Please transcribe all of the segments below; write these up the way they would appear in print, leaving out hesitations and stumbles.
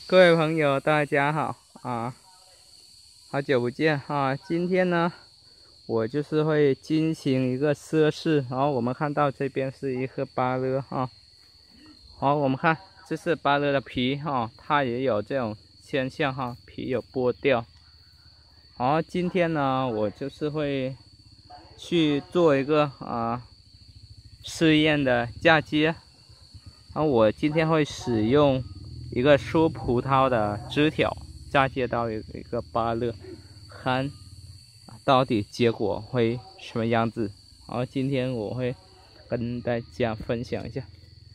各位朋友，大家好啊！好久不见啊！今天呢，我就是会进行一个测试。然后我们看到这边是一颗芭乐啊。好，我们看这是芭乐的皮哈，它也有这种现象哈，皮有剥掉。好，今天呢，我就是会去做一个试验的嫁接。然后我今天会使用一个蔬葡萄的枝条嫁接到一个芭乐，看到底结果会什么样子。然后今天我会跟大家分享一下。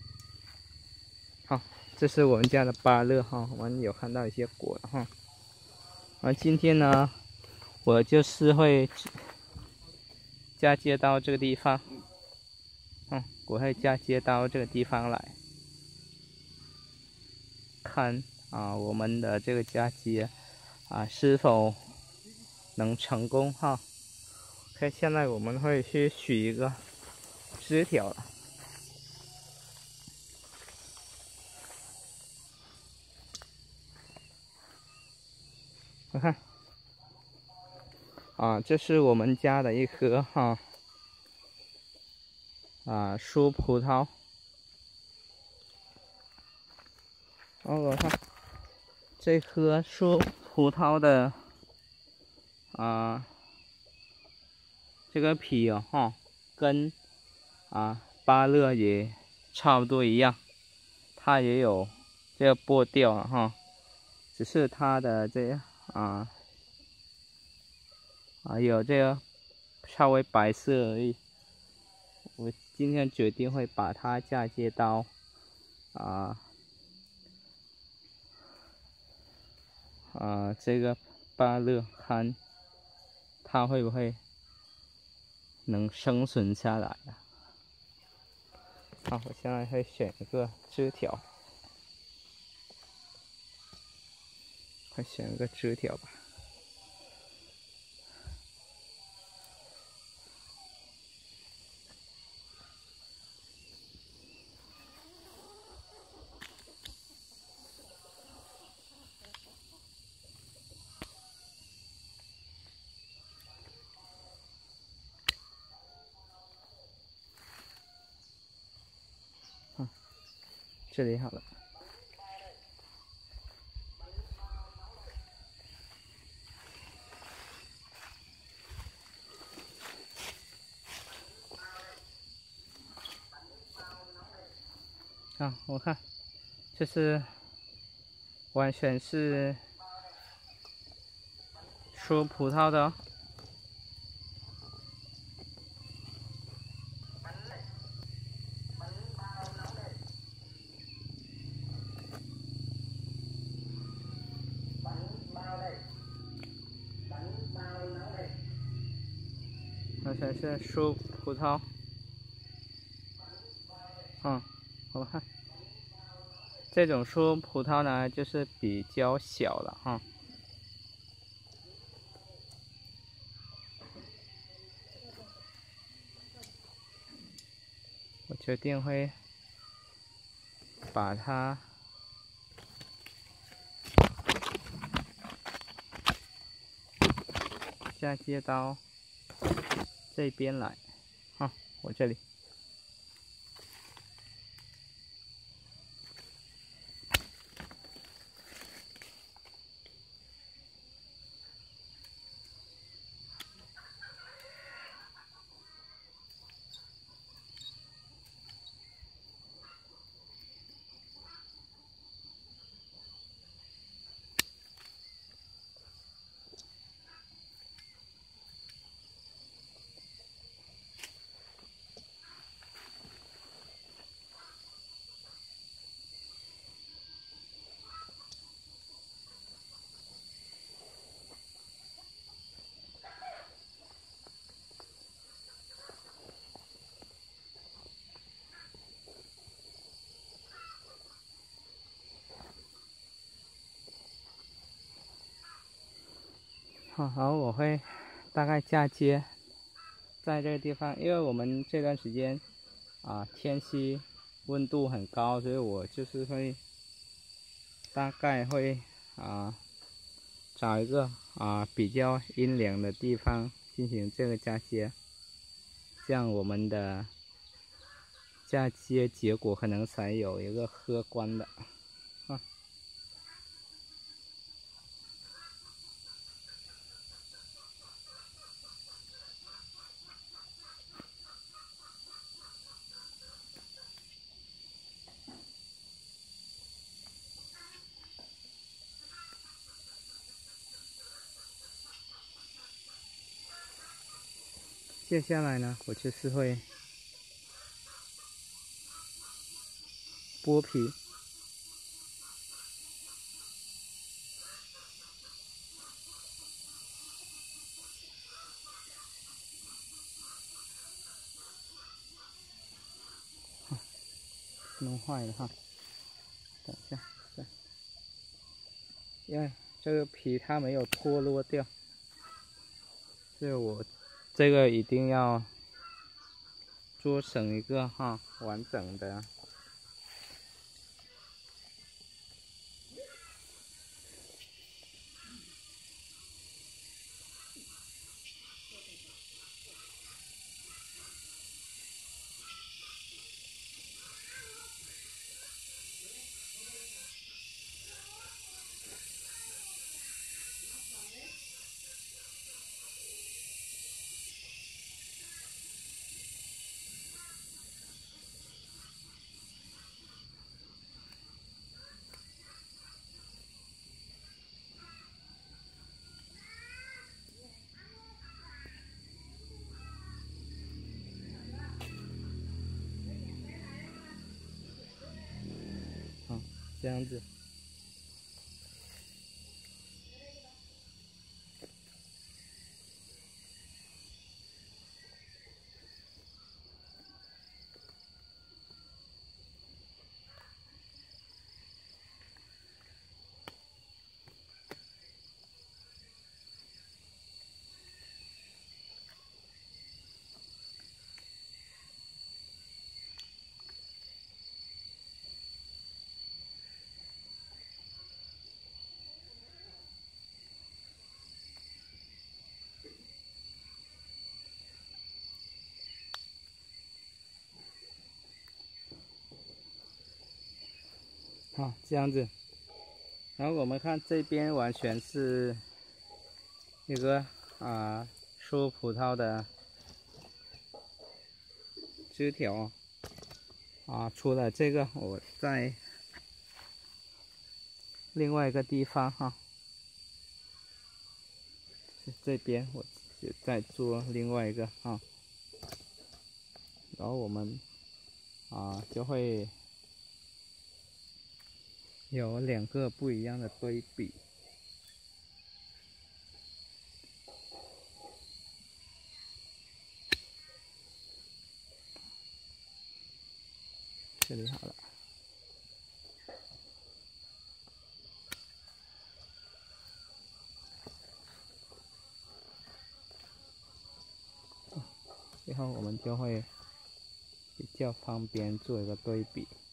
好，这是我们家的芭乐哈，我们有看到一些果了哈。今天呢，我就是会嫁接到这个地方，我会嫁接到这个地方来。看我们的这个嫁接是否能成功哈。OK， 现在我们会去取一个枝条了。我看这是我们家的一颗蔬葡萄。我看这颗蔬葡萄的这个皮跟芭乐也差不多一样，它也有这个剥掉了哈，只是它的这个有这个稍微白色而已。我今天决定会把它嫁接到这个芭乐，看它会不会能生存下来啊？好，我现在会选一个枝条，会选一个枝条吧。这里好了。我看这是完全是蔬葡萄的哦。完全是蔬葡萄。我们看这种蔬葡萄呢，就是比较小了哈。我决定会把它嫁接到这边来，我这里。好，我会大概嫁接在这个地方，因为我们这段时间天气温度很高，所以我就是会大概会找一个比较阴凉的地方进行这个嫁接，这样我们的嫁接结果可能才有一个客观的接下来呢，我就是会剥皮。弄坏了哈，等一下，因为这个皮它没有脱落掉，所以我这个一定要做成一个完整的。这样子。这样子。然后我们看这边完全是一个树葡萄的枝条除了这个，我在另外一个地方这边我就在做另外一个然后我们就会有2个不一样的对比。这里好了。然后我们就会比较方便做一个对比。